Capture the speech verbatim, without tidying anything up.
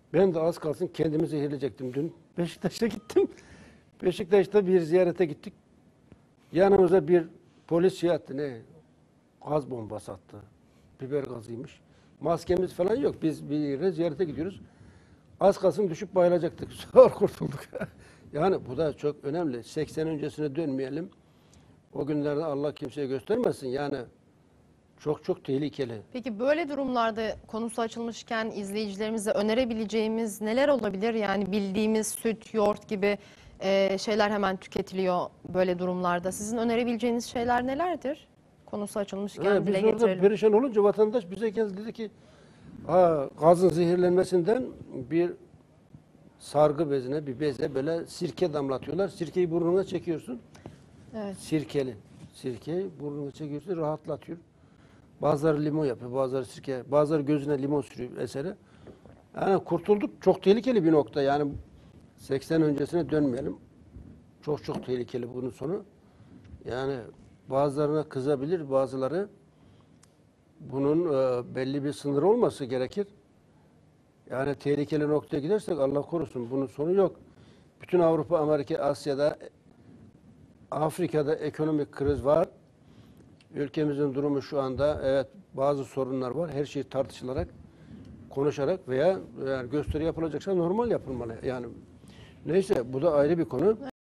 Ben de az kalsın kendimi zehirleyecektim dün. Beşiktaş'a gittim. Beşiktaş'ta bir ziyarete gittik. Yanımıza bir polis şey attı, ne? Gaz bombası attı. Biber gazıymış. Maskemiz falan yok. Biz bir yere ziyarete gidiyoruz. Az kalsın düşüp bayılacaktık. Zor kurtulduk. Yani bu da çok önemli. seksen öncesine dönmeyelim. O günlerde Allah kimseye göstermesin. Yani çok çok tehlikeli. Peki böyle durumlarda konusu açılmışken izleyicilerimize önerebileceğimiz neler olabilir? Yani bildiğimiz süt, yoğurt gibi e, şeyler hemen tüketiliyor böyle durumlarda. Sizin önerebileceğiniz şeyler nelerdir? Konusu açılmışken Ha, dile biz orada getirelim. perişan olunca vatandaş bize geldi, dedi ki ha, gazın zehirlenmesinden bir sargı bezine, bir beze böyle sirke damlatıyorlar. Sirkeyi burnuna çekiyorsun. Evet. Sirkeli. Sirkeyi burnuna çekiyorsun, rahatlatıyor. Bazıları limon yapıyor, bazıları sirke, bazıları gözüne limon sürüyor esere. Yani kurtulduk. Çok tehlikeli bir nokta. Yani seksen öncesine dönmeyelim. Çok çok tehlikeli bunun sonu. Yani bazılarına kızabilir, bazıları bunun e, belli bir sınırı olması gerekir. Yani tehlikeli noktaya gidersek Allah korusun bunun sonu yok. Bütün Avrupa, Amerika, Asya'da, Afrika'da ekonomik kriz var. Ülkemizin durumu şu anda, evet, bazı sorunlar var. Her şey tartışılarak, konuşarak veya eğer gösteri yapılacaksa normal yapılmalı. Yani neyse, bu da ayrı bir konu.